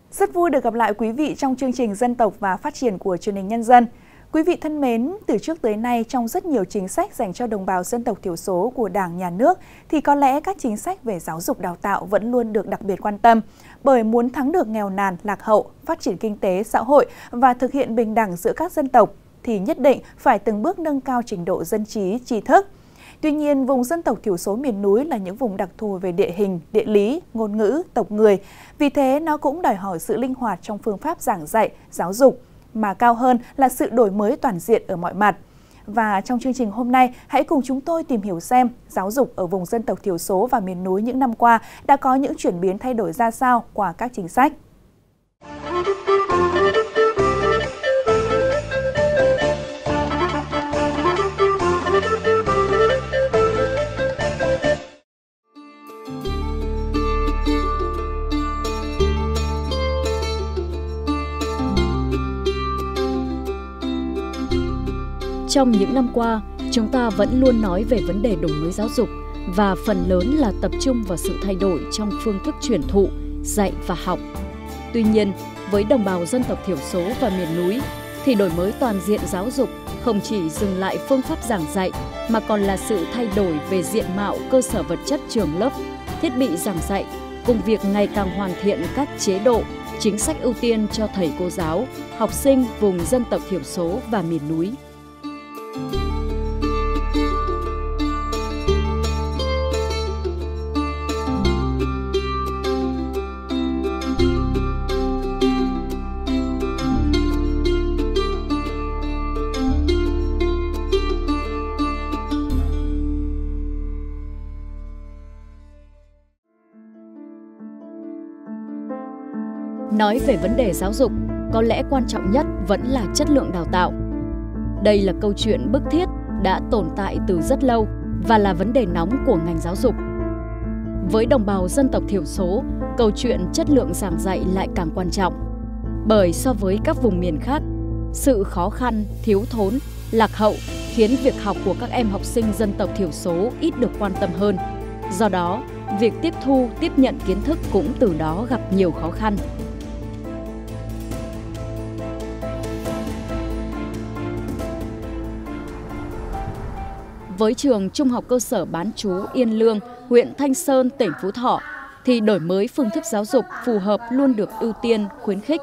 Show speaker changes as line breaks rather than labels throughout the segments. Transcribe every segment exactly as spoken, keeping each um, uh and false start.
Rất vui được gặp lại quý vị trong chương trình Dân tộc và Phát triển của Truyền hình Nhân dân. Quý vị thân mến, từ trước tới nay trong rất nhiều chính sách dành cho đồng bào dân tộc thiểu số của Đảng, Nhà nước thì có lẽ các chính sách về giáo dục đào tạo vẫn luôn được đặc biệt quan tâm. Bởi muốn thắng được nghèo nàn, lạc hậu, phát triển kinh tế, xã hội và thực hiện bình đẳng giữa các dân tộc thì nhất định phải từng bước nâng cao trình độ dân trí, tri thức. Tuy nhiên, vùng dân tộc thiểu số miền núi là những vùng đặc thù về địa hình, địa lý, ngôn ngữ, tộc người. Vì thế, nó cũng đòi hỏi sự linh hoạt trong phương pháp giảng dạy, giáo dục, mà cao hơn là sự đổi mới toàn diện ở mọi mặt. Và trong chương trình hôm nay, hãy cùng chúng tôi tìm hiểu xem giáo dục ở vùng dân tộc thiểu số và miền núi những năm qua đã có những chuyển biến thay đổi ra sao qua các chính sách.
Trong những năm qua, chúng ta vẫn luôn nói về vấn đề đổi mới giáo dục và phần lớn là tập trung vào sự thay đổi trong phương thức truyền thụ, dạy và học. Tuy nhiên, với đồng bào dân tộc thiểu số và miền núi, thì đổi mới toàn diện giáo dục không chỉ dừng lại phương pháp giảng dạy mà còn là sự thay đổi về diện mạo cơ sở vật chất trường lớp, thiết bị giảng dạy, cùng việc ngày càng hoàn thiện các chế độ, chính sách ưu tiên cho thầy cô giáo, học sinh vùng dân tộc thiểu số và miền núi. Nói về vấn đề giáo dục, có lẽ quan trọng nhất vẫn là chất lượng đào tạo. Đây là câu chuyện bức thiết đã tồn tại từ rất lâu và là vấn đề nóng của ngành giáo dục. Với đồng bào dân tộc thiểu số, câu chuyện chất lượng giảng dạy lại càng quan trọng. Bởi so với các vùng miền khác, sự khó khăn, thiếu thốn, lạc hậu khiến việc học của các em học sinh dân tộc thiểu số ít được quan tâm hơn. Do đó, việc tiếp thu, tiếp nhận kiến thức cũng từ đó gặp nhiều khó khăn. Với trường Trung học cơ sở bán trú Yên Lương, huyện Thanh Sơn, tỉnh Phú Thọ, thì đổi mới phương thức giáo dục phù hợp luôn được ưu tiên, khuyến khích.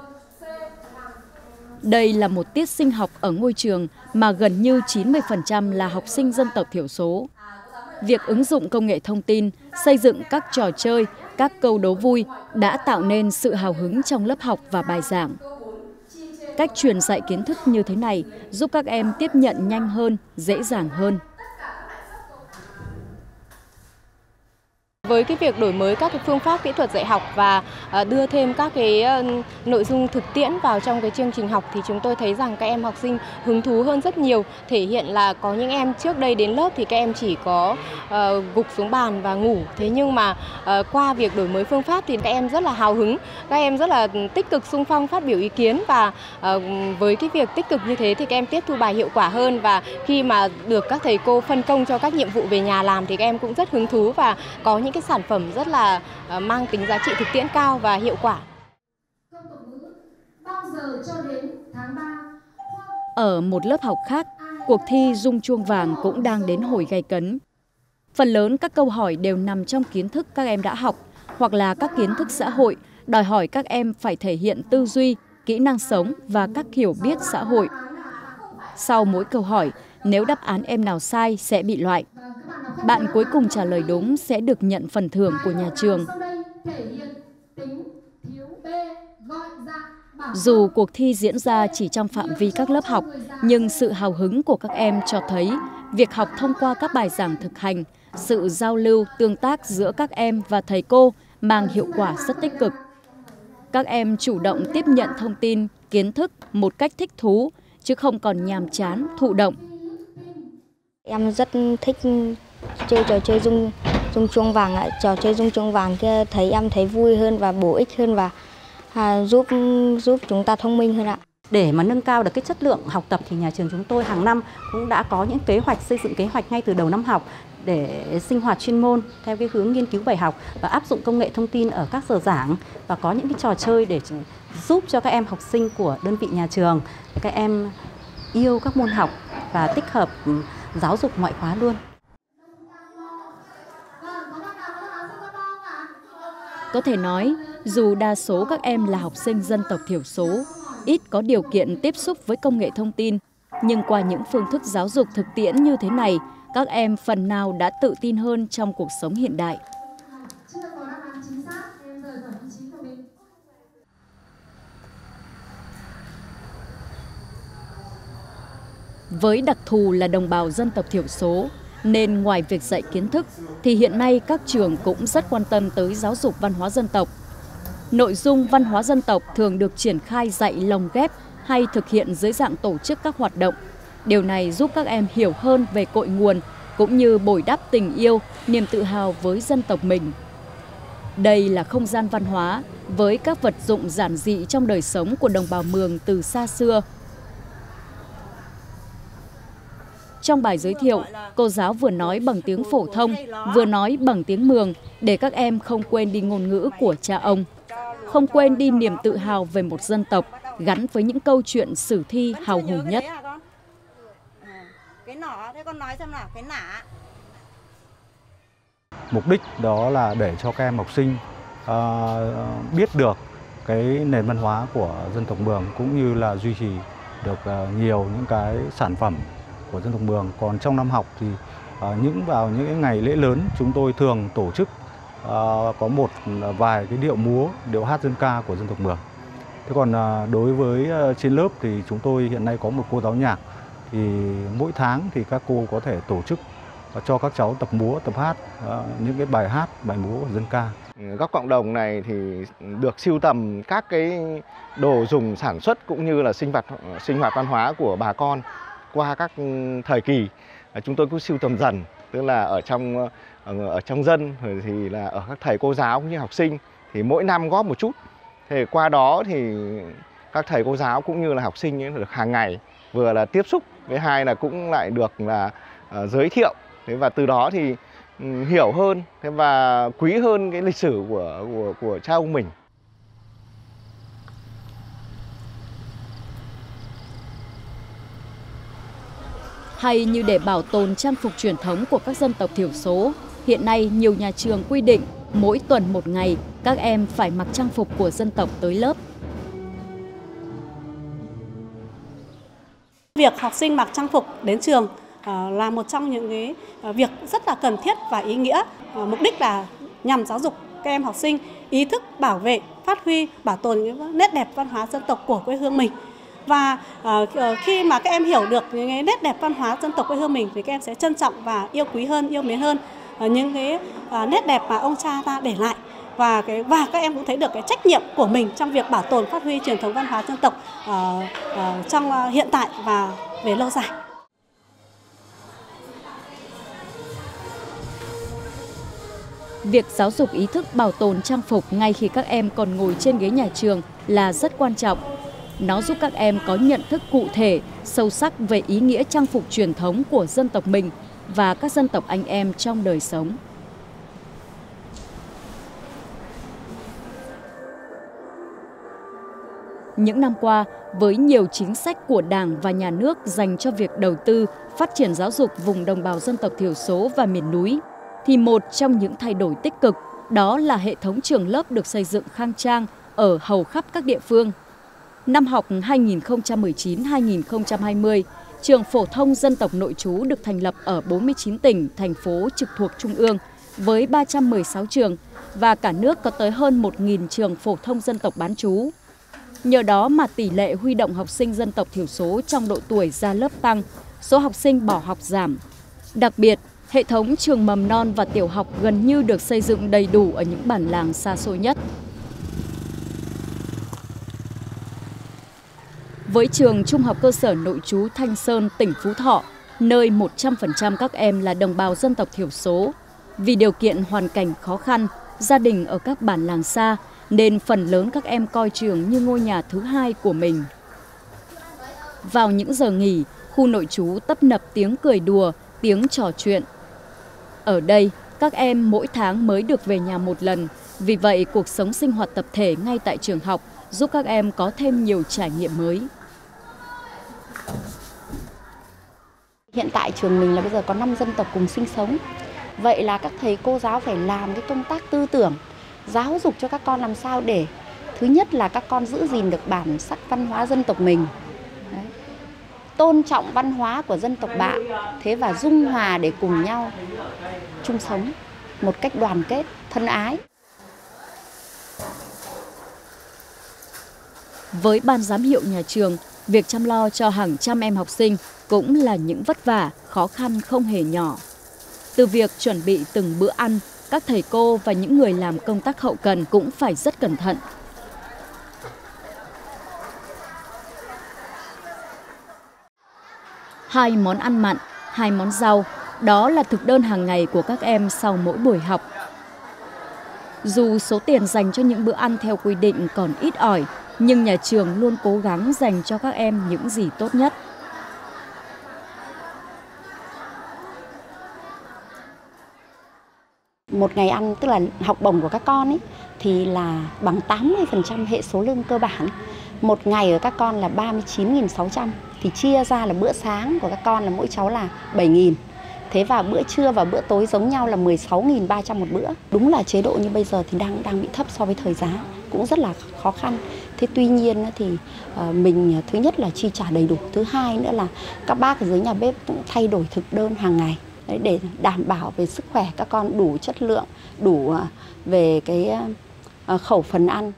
Đây là một tiết sinh học ở ngôi trường mà gần như chín mươi phần trăm là học sinh dân tộc thiểu số. Việc ứng dụng công nghệ thông tin, xây dựng các trò chơi, các câu đố vui đã tạo nên sự hào hứng trong lớp học và bài giảng. Cách truyền dạy kiến thức như thế này giúp các em tiếp nhận nhanh hơn, dễ dàng hơn.
Với cái việc đổi mới các cái phương pháp kỹ thuật dạy học và đưa thêm các cái nội dung thực tiễn vào trong cái chương trình học thì chúng tôi thấy rằng các em học sinh hứng thú hơn rất nhiều. Thể hiện là có những em trước đây đến lớp thì các em chỉ có uh, gục xuống bàn và ngủ. Thế nhưng mà uh, qua việc đổi mới phương pháp thì các em rất là hào hứng, các em rất là tích cực xung phong phát biểu ý kiến và uh, với cái việc tích cực như thế thì các em tiếp thu bài hiệu quả hơn, và khi mà được các thầy cô phân công cho các nhiệm vụ về nhà làm thì các em cũng rất hứng thú và có những cái sản phẩm rất là mang tính giá trị thực tiễn cao và hiệu quả.
Ở một lớp học khác, cuộc thi rung chuông vàng cũng đang đến hồi gay cấn. Phần lớn các câu hỏi đều nằm trong kiến thức các em đã học hoặc là các kiến thức xã hội, đòi hỏi các em phải thể hiện tư duy, kỹ năng sống và các hiểu biết xã hội. Sau mỗi câu hỏi, nếu đáp án em nào sai sẽ bị loại. Bạn cuối cùng trả lời đúng sẽ được nhận phần thưởng của nhà trường. Dù cuộc thi diễn ra chỉ trong phạm vi các lớp học, nhưng sự hào hứng của các em cho thấy việc học thông qua các bài giảng thực hành, sự giao lưu, tương tác giữa các em và thầy cô mang hiệu quả rất tích cực. Các em chủ động tiếp nhận thông tin, kiến thức một cách thích thú, chứ không còn nhàm chán, thụ động.
Em rất thích chơi trò chơi rung rung chuông vàng ạ. Trò chơi rung chuông vàng kia thấy em thấy vui hơn và bổ ích hơn và à, giúp giúp chúng ta thông minh hơn ạ.
Để mà nâng cao được cái chất lượng học tập thì nhà trường chúng tôi hàng năm cũng đã có những kế hoạch, xây dựng kế hoạch ngay từ đầu năm học để sinh hoạt chuyên môn theo cái hướng nghiên cứu bài học và áp dụng công nghệ thông tin ở các giờ giảng, và có những cái trò chơi để giúp cho các em học sinh của đơn vị nhà trường, các em yêu các môn học và tích hợp giáo dục ngoại khóa luôn.
Có thể nói, dù đa số các em là học sinh dân tộc thiểu số, ít có điều kiện tiếp xúc với công nghệ thông tin, nhưng qua những phương thức giáo dục thực tiễn như thế này, các em phần nào đã tự tin hơn trong cuộc sống hiện đại. Với đặc thù là đồng bào dân tộc thiểu số, nên ngoài việc dạy kiến thức, thì hiện nay các trường cũng rất quan tâm tới giáo dục văn hóa dân tộc. Nội dung văn hóa dân tộc thường được triển khai dạy lồng ghép hay thực hiện dưới dạng tổ chức các hoạt động. Điều này giúp các em hiểu hơn về cội nguồn, cũng như bồi đắp tình yêu, niềm tự hào với dân tộc mình. Đây là không gian văn hóa với các vật dụng giản dị trong đời sống của đồng bào Mường từ xa xưa. Trong bài giới thiệu, cô giáo vừa nói bằng tiếng phổ thông, vừa nói bằng tiếng Mường để các em không quên đi ngôn ngữ của cha ông, không quên đi niềm tự hào về một dân tộc gắn với những câu chuyện sử thi hào hùng nhất.
Mục đích đó là để cho các em học sinh uh, biết được cái nền văn hóa của dân tộc Mường, cũng như là duy trì được uh, nhiều những cái sản phẩm của dân tộc Mường. Còn trong năm học thì uh, những vào những ngày lễ lớn, chúng tôi thường tổ chức uh, có một vài cái điệu múa, điệu hát dân ca của dân tộc Mường. Thế còn uh, đối với uh, trên lớp thì chúng tôi hiện nay có một cô giáo nhạc, thì mỗi tháng thì các cô có thể tổ chức cho các cháu tập múa, tập hát uh, những cái bài hát, bài múa của dân ca.
Góc cộng đồng này thì được sưu tầm các cái đồ dùng sản xuất cũng như là sinh hoạt sinh hoạt văn hóa của bà con qua các thời kỳ. Chúng tôi cũng sưu tầm dần, tức là ở trong ở, ở trong dân thì là ở các thầy cô giáo cũng như học sinh, thì mỗi năm góp một chút. Thì qua đó thì các thầy cô giáo cũng như là học sinh ấy được hàng ngày vừa là tiếp xúc, với hai là cũng lại được là uh, giới thiệu. Thế và từ đó thì um, hiểu hơn thế và quý hơn cái lịch sử của của của cha ông mình.
Hay như để bảo tồn trang phục truyền thống của các dân tộc thiểu số, hiện nay nhiều nhà trường quy định mỗi tuần một ngày các em phải mặc trang phục của dân tộc tới lớp.
Việc học sinh mặc trang phục đến trường là một trong những cái việc rất là cần thiết và ý nghĩa. Mục đích là nhằm giáo dục các em học sinh ý thức bảo vệ, phát huy, bảo tồn những nét đẹp văn hóa dân tộc của quê hương mình. Và khi mà các em hiểu được những cái nét đẹp văn hóa dân tộc quê hương mình thì các em sẽ trân trọng và yêu quý hơn, yêu mến hơn những cái nét đẹp mà ông cha ta để lại. Và cái và các em cũng thấy được cái trách nhiệm của mình trong việc bảo tồn, phát huy truyền thống văn hóa dân tộc uh, uh, trong uh, hiện tại và về lâu dài.
Việc giáo dục ý thức bảo tồn trang phục ngay khi các em còn ngồi trên ghế nhà trường là rất quan trọng. Nó giúp các em có nhận thức cụ thể, sâu sắc về ý nghĩa trang phục truyền thống của dân tộc mình và các dân tộc anh em trong đời sống. Những năm qua, với nhiều chính sách của Đảng và Nhà nước dành cho việc đầu tư, phát triển giáo dục vùng đồng bào dân tộc thiểu số và miền núi, thì một trong những thay đổi tích cực đó là hệ thống trường lớp được xây dựng khang trang ở hầu khắp các địa phương. Năm học hai nghìn không trăm mười chín hai nghìn không trăm hai mươi, trường phổ thông dân tộc nội trú được thành lập ở bốn mươi chín tỉnh, thành phố trực thuộc Trung ương với ba trăm mười sáu trường và cả nước có tới hơn một nghìn trường phổ thông dân tộc bán trú. Nhờ đó mà tỷ lệ huy động học sinh dân tộc thiểu số trong độ tuổi ra lớp tăng, số học sinh bỏ học giảm. Đặc biệt, hệ thống trường mầm non và tiểu học gần như được xây dựng đầy đủ ở những bản làng xa xôi nhất. Với trường Trung học cơ sở nội trú Thanh Sơn, tỉnh Phú Thọ, nơi một trăm phần trăm các em là đồng bào dân tộc thiểu số, vì điều kiện hoàn cảnh khó khăn, gia đình ở các bản làng xa, nên phần lớn các em coi trường như ngôi nhà thứ hai của mình. Vào những giờ nghỉ, khu nội trú tấp nập tiếng cười đùa, tiếng trò chuyện. Ở đây, các em mỗi tháng mới được về nhà một lần, vì vậy cuộc sống sinh hoạt tập thể ngay tại trường học giúp các em có thêm nhiều trải nghiệm mới.
Hiện tại trường mình là bây giờ có năm dân tộc cùng sinh sống. Vậy là các thầy cô giáo phải làm cái công tác tư tưởng, giáo dục cho các con làm sao để thứ nhất là các con giữ gìn được bản sắc văn hóa dân tộc mình. Đấy. Tôn trọng văn hóa của dân tộc bạn, thế và dung hòa để cùng nhau chung sống một cách đoàn kết, thân ái.
Với ban giám hiệu nhà trường, việc chăm lo cho hàng trăm em học sinh cũng là những vất vả, khó khăn không hề nhỏ. Từ việc chuẩn bị từng bữa ăn, các thầy cô và những người làm công tác hậu cần cũng phải rất cẩn thận. Hai món ăn mặn, hai món rau, đó là thực đơn hàng ngày của các em sau mỗi buổi học. Dù số tiền dành cho những bữa ăn theo quy định còn ít ỏi, nhưng nhà trường luôn cố gắng dành cho các em những gì tốt nhất.
Một ngày ăn, tức là học bổng của các con ấy, thì là bằng tám mươi phần trăm hệ số lương cơ bản. Một ngày ở các con là ba mươi chín nghìn sáu trăm, thì chia ra là bữa sáng của các con là mỗi cháu là bảy nghìn. Thế và bữa trưa và bữa tối giống nhau là mười sáu nghìn ba trăm một bữa. Đúng là chế độ như bây giờ thì đang đang bị thấp so với thời giá, cũng rất là khó khăn. Thế tuy nhiên thì mình thứ nhất là chi trả đầy đủ, thứ hai nữa là các bác ở dưới nhà bếp cũng thay đổi thực đơn hàng ngày. Đấy, để đảm bảo về sức khỏe các con đủ chất lượng, đủ về cái khẩu phần ăn.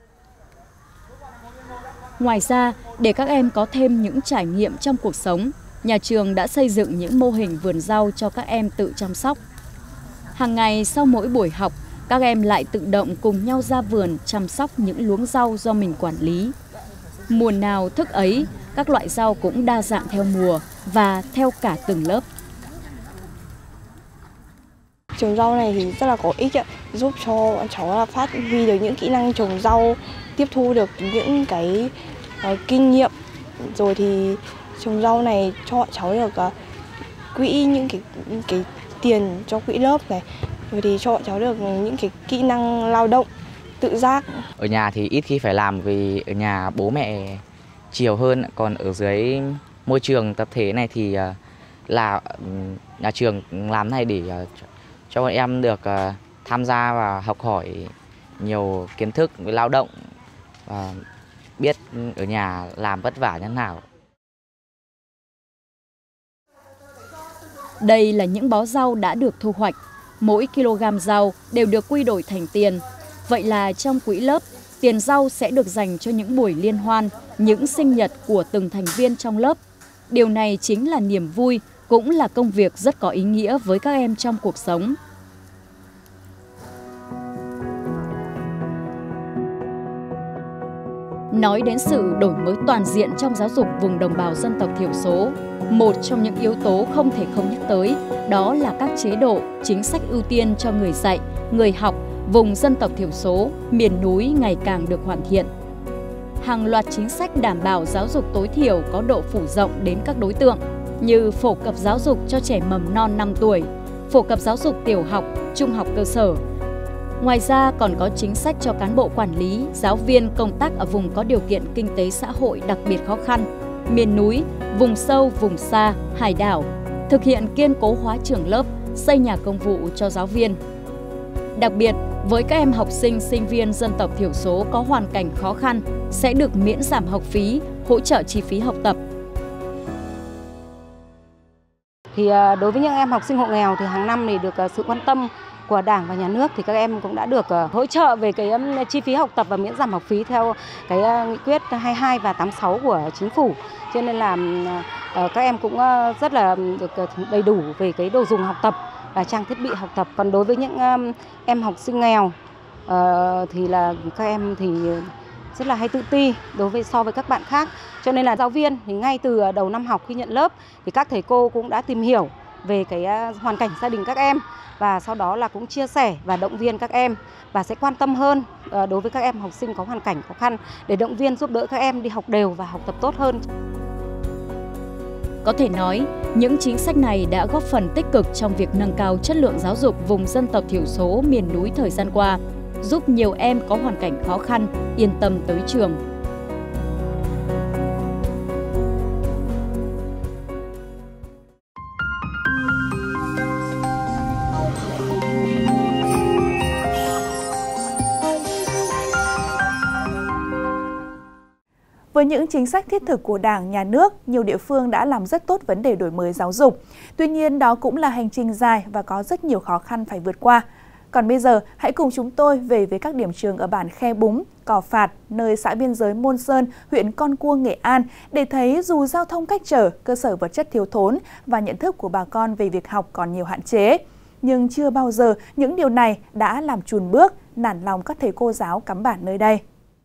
Ngoài ra, để các em có thêm những trải nghiệm trong cuộc sống, nhà trường đã xây dựng những mô hình vườn rau cho các em tự chăm sóc. Hàng ngày sau mỗi buổi học, các em lại tự động cùng nhau ra vườn chăm sóc những luống rau do mình quản lý. Mùa nào thức ấy, các loại rau cũng đa dạng theo mùa và theo cả từng lớp.
Trồng rau này thì rất là có ích ạ, giúp cho bọn cháu là phát huy được những kỹ năng trồng rau, tiếp thu được những cái uh, kinh nghiệm. Rồi thì trồng rau này cho bọn cháu được uh, quỹ những cái, những cái tiền cho quỹ lớp này. Rồi thì cho bọn cháu được những cái kỹ năng lao động, tự giác.
Ở nhà thì ít khi phải làm vì ở nhà bố mẹ chiều hơn, còn ở dưới môi trường tập thể này thì uh, là nhà trường làm này để uh, cho bọn em được uh, tham gia và học hỏi nhiều kiến thức với lao động và biết ở nhà làm vất vả như thế nào.
Đây là những bó rau đã được thu hoạch. Mỗi kg rau đều được quy đổi thành tiền. Vậy là trong quỹ lớp, tiền rau sẽ được dành cho những buổi liên hoan, những sinh nhật của từng thành viên trong lớp. Điều này chính là niềm vui, cũng là công việc rất có ý nghĩa với các em trong cuộc sống. Nói đến sự đổi mới toàn diện trong giáo dục vùng đồng bào dân tộc thiểu số, một trong những yếu tố không thể không nhắc tới đó là các chế độ, chính sách ưu tiên cho người dạy, người học vùng dân tộc thiểu số, miền núi ngày càng được hoàn thiện. Hàng loạt chính sách đảm bảo giáo dục tối thiểu có độ phủ rộng đến các đối tượng như phổ cập giáo dục cho trẻ mầm non năm tuổi, phổ cập giáo dục tiểu học, trung học cơ sở. Ngoài ra còn có chính sách cho cán bộ quản lý, giáo viên công tác ở vùng có điều kiện kinh tế xã hội đặc biệt khó khăn, miền núi, vùng sâu, vùng xa, hải đảo, thực hiện kiên cố hóa trường lớp, xây nhà công vụ cho giáo viên. Đặc biệt, với các em học sinh, sinh viên dân tộc thiểu số có hoàn cảnh khó khăn sẽ được miễn giảm học phí, hỗ trợ chi phí học tập.
Thì đối với những em học sinh hộ nghèo thì hàng năm thì được sự quan tâm của Đảng và Nhà nước thì các em cũng đã được hỗ trợ về cái chi phí học tập và miễn giảm học phí theo cái nghị quyết hai mươi hai và tám mươi sáu của chính phủ. Cho nên là các em cũng rất là được đầy đủ về cái đồ dùng học tập và trang thiết bị học tập. Còn đối với những em học sinh nghèo thì là các em thì rất là hay tự ti đối với so với các bạn khác. Cho nên là giáo viên thì ngay từ đầu năm học khi nhận lớp thì các thầy cô cũng đã tìm hiểu về cái hoàn cảnh gia đình các em và sau đó là cũng chia sẻ và động viên các em và sẽ quan tâm hơn đối với các em học sinh có hoàn cảnh khó khăn để động viên giúp đỡ các em đi học đều và học tập tốt hơn.
Có thể nói, những chính sách này đã góp phần tích cực trong việc nâng cao chất lượng giáo dục vùng dân tộc thiểu số miền núi thời gian qua, giúp nhiều em có hoàn cảnh khó khăn yên tâm tới trường.
Với những chính sách thiết thực của Đảng, Nhà nước, nhiều địa phương đã làm rất tốt vấn đề đổi mới giáo dục. Tuy nhiên, đó cũng là hành trình dài và có rất nhiều khó khăn phải vượt qua. Còn bây giờ, hãy cùng chúng tôi về với các điểm trường ở bản Khe Búng, Cò Phạt, nơi xã biên giới Môn Sơn, huyện Con Cuông, Nghệ An, để thấy dù giao thông cách trở, cơ sở vật chất thiếu thốn và nhận thức của bà con về việc học còn nhiều hạn chế. Nhưng chưa bao giờ những điều này đã làm chùn bước, nản lòng các thầy cô giáo cắm bản nơi đây.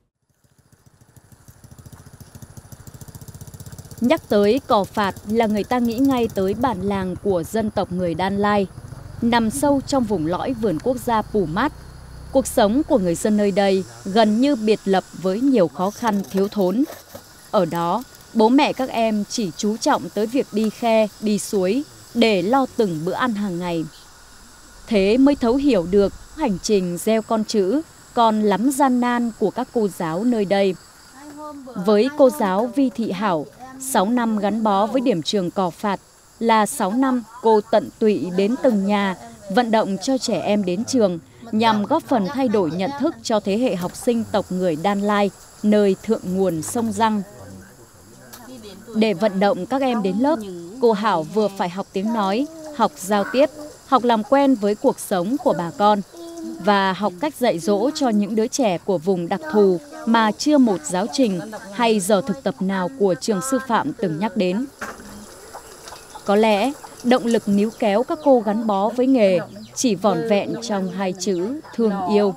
Nhắc tới Cò Phạt là người ta nghĩ ngay tới bản làng của dân tộc người Đan Lai. Nằm sâu trong vùng lõi vườn quốc gia Pù Mát, cuộc sống của người dân nơi đây gần như biệt lập với nhiều khó khăn thiếu thốn. Ở đó, bố mẹ các em chỉ chú trọng tới việc đi khe, đi suối để lo từng bữa ăn hàng ngày. Thế mới thấu hiểu được hành trình gieo con chữ còn lắm gian nan của các cô giáo nơi đây. Với cô giáo Vi Thị Hảo, sáu năm gắn bó với điểm trường Cò Phạt là sáu năm cô tận tụy đến từng nhà, vận động cho trẻ em đến trường nhằm góp phần thay đổi nhận thức cho thế hệ học sinh tộc người Đan Lai, nơi thượng nguồn sông Răng. Để vận động các em đến lớp, cô Hảo vừa phải học tiếng nói, học giao tiếp, học làm quen với cuộc sống của bà con và học cách dạy dỗ cho những đứa trẻ của vùng đặc thù mà chưa một giáo trình hay giờ thực tập nào của trường sư phạm từng nhắc đến. Có lẽ, động lực níu kéo các cô gắn bó với nghề chỉ vỏn vẹn trong hai chữ thương yêu.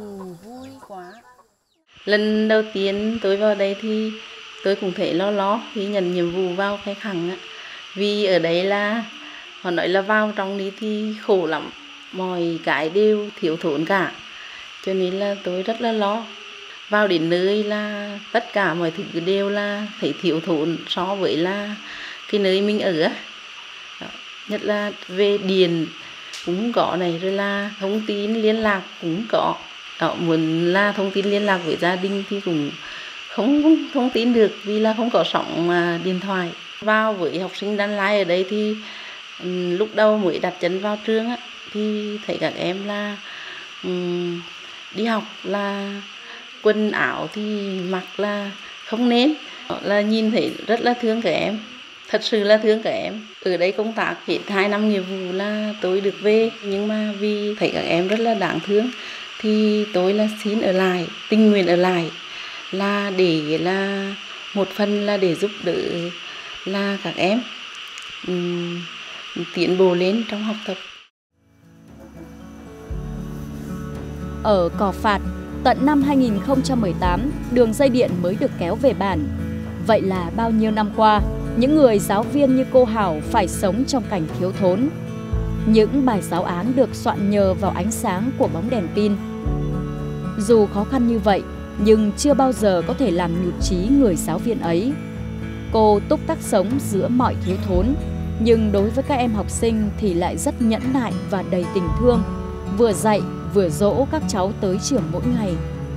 Lần đầu tiên tôi vào đây thì tôi cũng thấy lo lo khi nhận nhiệm vụ vào Khe Khẳng. Vì ở đấy là, họ nói là vào trong đi thì khổ lắm, mọi cái đều thiếu thốn cả. Cho nên là tôi rất là lo. Vào đến nơi là tất cả mọi thứ đều là thấy thiếu thốn so với là cái nơi mình ở. Nhất là về điện cũng có này, rồi là thông tin liên lạc cũng có. Đó, muốn là thông tin liên lạc với gia đình thì cũng không, không thông tin được vì là không có sóng điện thoại. Vào với học sinh Đan Lai ở đây thì um, lúc đầu mới đặt chân vào trường á, thì thấy các em là um, đi học là quần áo thì mặc là không nên, là nhìn thấy rất là thương các em, thật sự là thương các em. Ở đây công tác hết hai năm nghiệp vụ là tôi được về, nhưng mà vì thấy các em rất là đáng thương thì tôi là xin ở lại, tình nguyện ở lại, là để là một phần là để giúp đỡ là các em um, tiến bộ lên trong học tập.
Ở Cò Phạt, tận năm hai nghìn không trăm mười tám, đường dây điện mới được kéo về bản. Vậy là bao nhiêu năm qua, những người giáo viên như cô Hảo phải sống trong cảnh thiếu thốn. Những bài giáo án được soạn nhờ vào ánh sáng của bóng đèn pin. Dù khó khăn như vậy, nhưng chưa bao giờ có thể làm nhụt chí người giáo viên ấy. Cô túc tắc sống giữa mọi thiếu thốn, nhưng đối với các em học sinh thì lại rất nhẫn nại và đầy tình thương, vừa dạy vừa dỗ các cháu tới trường mỗi ngày.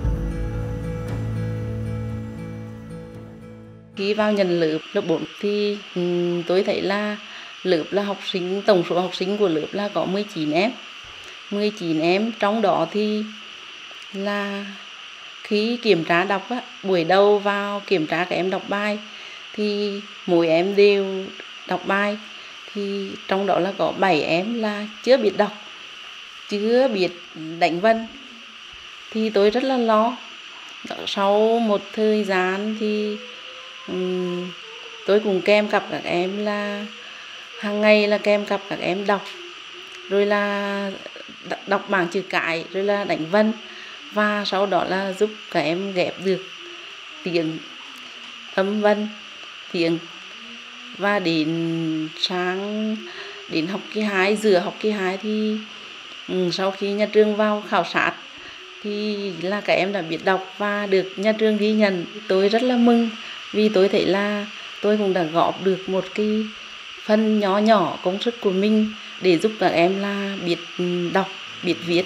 Khi vào nhận lớp lớp bốn thì um, tôi thấy là lớp là học sinh, tổng số học sinh của lớp là có mười chín em. mười chín em, trong đó thì là khi kiểm tra đọc á, buổi đầu vào kiểm tra các em đọc bài thì mỗi em đều đọc bài, thì trong đó là có bảy em là chưa biết đọc, chưa biết đánh vân. Thì tôi rất là lo. Sau một thời gian thì um, tôi cùng kèm cặp các em là hàng ngày là kèm cặp các em đọc, rồi là đọc bảng chữ cái, rồi là đánh vân, và sau đó là giúp các em ghép được tiếng, âm vân, tiếng. Và đến sáng đến học kỳ hai, giữa học kỳ hai thì um, sau khi nhà trường vào khảo sát thì là các em đã biết đọc và được nhà trường ghi nhận. Tôi rất là mừng vì tôi thấy là tôi cũng đã góp được một cái phần nhỏ nhỏ công sức của mình để giúp các em là biết đọc, biết viết.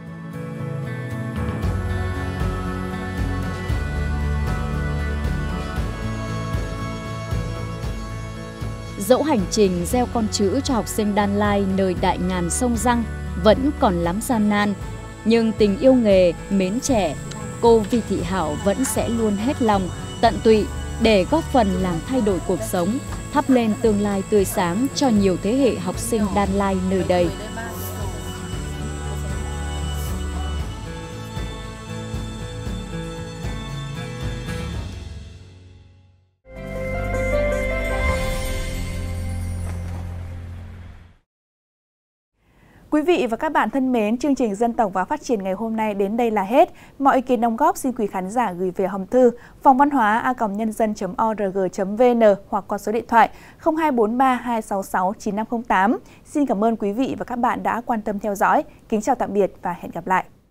Dẫu hành trình gieo con chữ cho học sinh Đan Lai nơi đại ngàn sông Răng vẫn còn lắm gian nan, nhưng tình yêu nghề, mến trẻ, cô Vi Thị Hảo vẫn sẽ luôn hết lòng, tận tụy để góp phần làm thay đổi cuộc sống, thắp lên tương lai tươi sáng cho nhiều thế hệ học sinh Đan Lai nơi đây.
Quý vị và các bạn thân mến, chương trình Dân tộc và Phát triển ngày hôm nay đến đây là hết. Mọi ý kiến đóng góp xin quý khán giả gửi về hòm thư phòng văn hóa a còng nhân dân chấm o r g chấm v n hoặc qua số điện thoại không hai bốn ba hai sáu sáu chín năm không tám. Xin cảm ơn quý vị và các bạn đã quan tâm theo dõi. Kính chào tạm biệt và hẹn gặp lại.